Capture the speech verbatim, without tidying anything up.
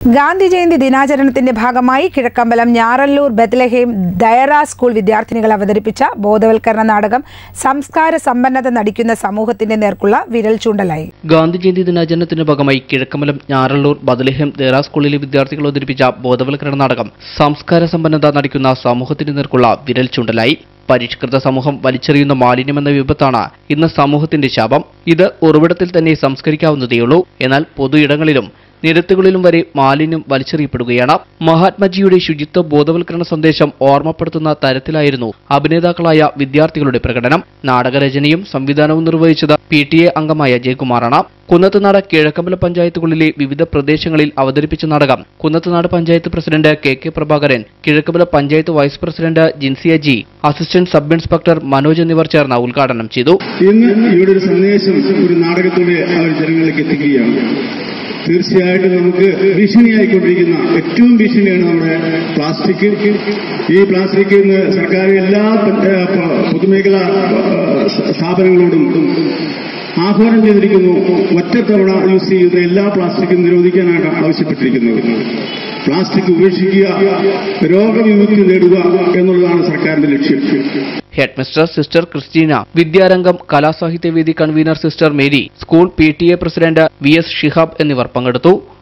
ഗാന്ധി ജയന്തി ദിനാചരണത്തിന്റെ ഭാഗമായി Kizhakkambalam Njarallur Bethlehem Dayara school വിദ്യാർത്ഥിനികൾ അവതരിപ്പിച്ച ബോധവൽക്കരണ നാടകം സംസ്കാര സമ്പന്നത നടിക്കുന്ന സമൂഹത്തിന്റെ നേർക്കുള്ള വിരൽ ചൂണ്ടലായി. ഗാന്ധി ജയന്തി ദിനാചരണത്തിന്റെ ഭാഗമായി കിഴക്കമ്പലം ഞാറല്ലൂർ ബെത്ലഹേം ദയറ സ്കൂളിലെ വിദ്യാർത്ഥികൾ അവതരിപ്പിച്ച ബോധവൽക്കരണ നാടകം സംസ്കാര സമ്പന്നത നടിക്കുന്ന സമൂഹത്തിന്റെ നേർക്കുള്ള വിരൽ ചൂണ്ടലായി. പരിഷ്കൃത സമൂഹം വലിച്ചെറിയുന്ന മാലിന്യമെന്ന വിപത്താണ് ഇന്ന് സമൂഹത്തിന്റെ ശാപം. ഇത് ഉറവിടത്തിൽ തന്നെ സംസ്കരിക്കാവുന്നതേയുള്ളൂ. എന്നാൽ പൊതു ഇടങ്ങളിലും നിരത്തുകളിലും വരെ മാലിന്യം വലിച്ചെറിയപ്പെടുകയാണ്. മഹാത്മജിയുടെ ശുചിത്വ ബോധവൽക്കരണ സന്ദേശം ഓർമ്മപ്പെടുത്തുന്ന തരത്തിലായിരുന്നു അഭിനേതാക്കളായ വിദ്യാർത്ഥികളുടെ പ്രകടനം. നാടകരചനയും സംവിധാനവും നിർവഹിച്ചത് പി ടി എ അംഗമായ ജയകുമാറാണ്. കുന്നത്തുനാട് കിഴക്കമ്പലം പഞ്ചായത്തുകളിലെ വിവിധ പ്രദേശങ്ങളിൽ അവതരിപ്പിച്ച നാടകം Kunnathunad panchayat president K K Prabhakaran, Kizhakkambalam panchayat vice president Jinsiya G, assistant sub inspector Manoj എന്നിവർ ചേർന്ന് ഉദ്ഘാടനം ചെയ്തു. ഇന്ന് ഇവിടെ ഒരു സന്ദേശം ഒരു നാടകത്തിലൂടെ അവർ ജനങ്ങളിലേക്ക് എത്തിക്കുകയാണ്. തീർച്ചയായിട്ടും നമുക്ക് ഭീഷണിയായിക്കൊണ്ടിരിക്കുന്ന ഏറ്റവും ഭീഷണിയാണ് നമ്മുടെ പ്ലാസ്റ്റിക്. ഈ പ്ലാസ്റ്റിക് ഇന്ന് സർക്കാർ എല്ലാ പൊതുമേഖലാ സ്ഥാപനങ്ങളോടും ആഹ്വാനം ചെയ്തിരിക്കുന്നു. ഒറ്റത്തവണ യൂസ് ചെയ്യുന്ന എല്ലാ പ്ലാസ്റ്റിക്കും നിരോധിക്കാനാണ് ആവശ്യപ്പെട്ടിരിക്കുന്നത്. പ്ലാസ്റ്റിക് ഉപേക്ഷിക്കുക, രോഗവിമുക്തി നേടുക എന്നുള്ളതാണ് സർക്കാരിന്റെ ലക്ഷ്യം. Head mister sister Christina, Vidyarangam Kalasahityavedi convener sister Mary, school P T A president V S Shihab എന്നിവർ പങ്കെടുത്തു.